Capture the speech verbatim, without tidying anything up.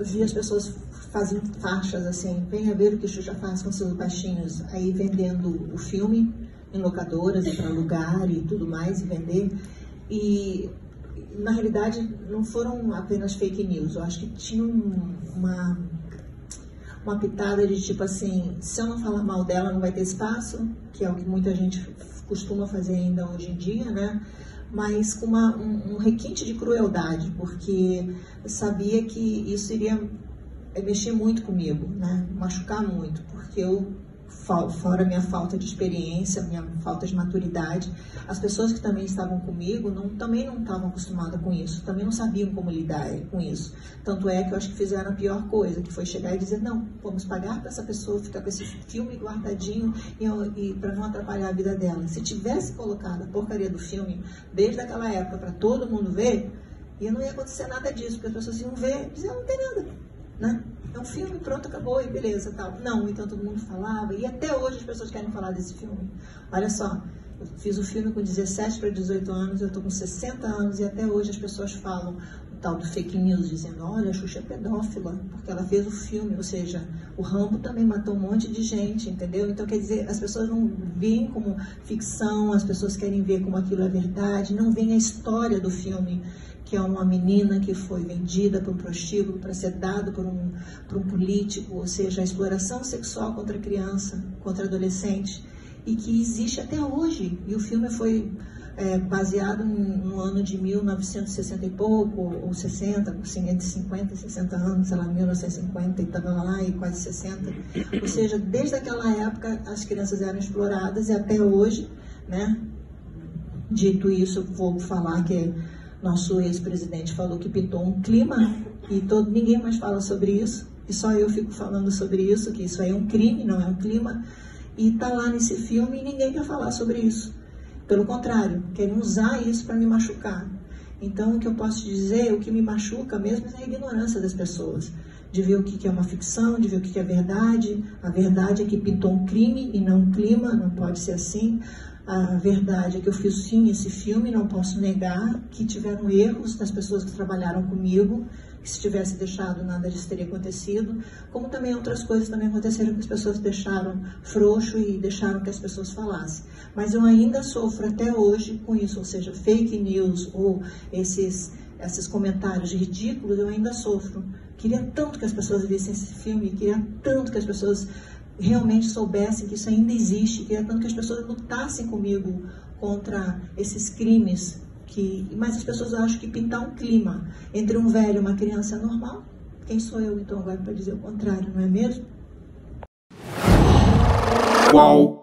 vi as pessoas fazendo faixas assim, venha ver o que Xuxa faz com seus baixinhos, aí vendendo o filme em locadoras e para alugar e tudo mais e vender. E na realidade não foram apenas fake news, eu acho que tinha uma, uma pitada de tipo assim, se eu não falar mal dela não vai ter espaço, que é o que muita gente costuma fazer ainda hoje em dia, né? Mas com uma, um, um requinte de crueldade, porque eu sabia que isso iria mexer muito comigo, né? Machucar muito, porque eu, fora a minha falta de experiência, minha falta de maturidade, as pessoas que também estavam comigo não, também não estavam acostumadas com isso, também não sabiam como lidar com isso. Tanto é que eu acho que fizeram a pior coisa, que foi chegar e dizer, não, vamos pagar para essa pessoa ficar com esse filme guardadinho e, e para não atrapalhar a vida dela. Se tivesse colocado a porcaria do filme desde aquela época para todo mundo ver, e não ia acontecer nada disso, porque as pessoas iam ver e dizer, não tem nada, né? É um filme, pronto, acabou e beleza, tal. Não, então todo mundo falava, e até hoje as pessoas querem falar desse filme. Olha só, eu fiz o filme com dezessete para dezoito anos, eu estou com sessenta anos e até hoje as pessoas falam o tal do fake news, dizendo, olha, a Xuxa é pedófila, porque ela fez o filme, ou seja, o Rambo também matou um monte de gente, entendeu? Então, quer dizer, as pessoas não veem como ficção, as pessoas querem ver como aquilo é verdade, não veem a história do filme, que é uma menina que foi vendida por um prostíbulo para ser dado por um, por um político, ou seja, a exploração sexual contra criança, contra adolescente, e que existe até hoje. E o filme foi é, baseado no ano de mil novecentos e sessenta e pouco, ou sessenta, assim, entre cinquenta e sessenta anos, sei lá, mil novecentos e cinquenta, e estava lá e quase sessenta. Ou seja, desde aquela época as crianças eram exploradas e até hoje, né? Dito isso, vou falar que nosso ex-presidente falou que pintou um clima e todo, ninguém mais fala sobre isso, e só eu fico falando sobre isso, que isso aí é um crime, não é um clima, e tá lá nesse filme e ninguém quer falar sobre isso. Pelo contrário, querem usar isso para me machucar. Então, o que eu posso dizer, o que me machuca mesmo é a ignorância das pessoas, de ver o que é uma ficção, de ver o que é verdade. A verdade é que pintou um crime e não um clima, não pode ser assim. A verdade é que eu fiz sim esse filme, não posso negar que tiveram erros das pessoas que trabalharam comigo, que se tivesse deixado nada disso teria acontecido, como também outras coisas também aconteceram que as pessoas deixaram frouxo e deixaram que as pessoas falassem. Mas eu ainda sofro até hoje com isso, ou seja, fake news ou esses, esses comentários ridículos, eu ainda sofro. Queria tanto que as pessoas vissem esse filme, queria tanto que as pessoas realmente soubessem que isso ainda existe, queria tanto que as pessoas lutassem comigo contra esses crimes, que, mas as pessoas acham que pintar um clima entre um velho e uma criança é normal. Quem sou eu então agora para dizer o contrário, não é mesmo? Uau!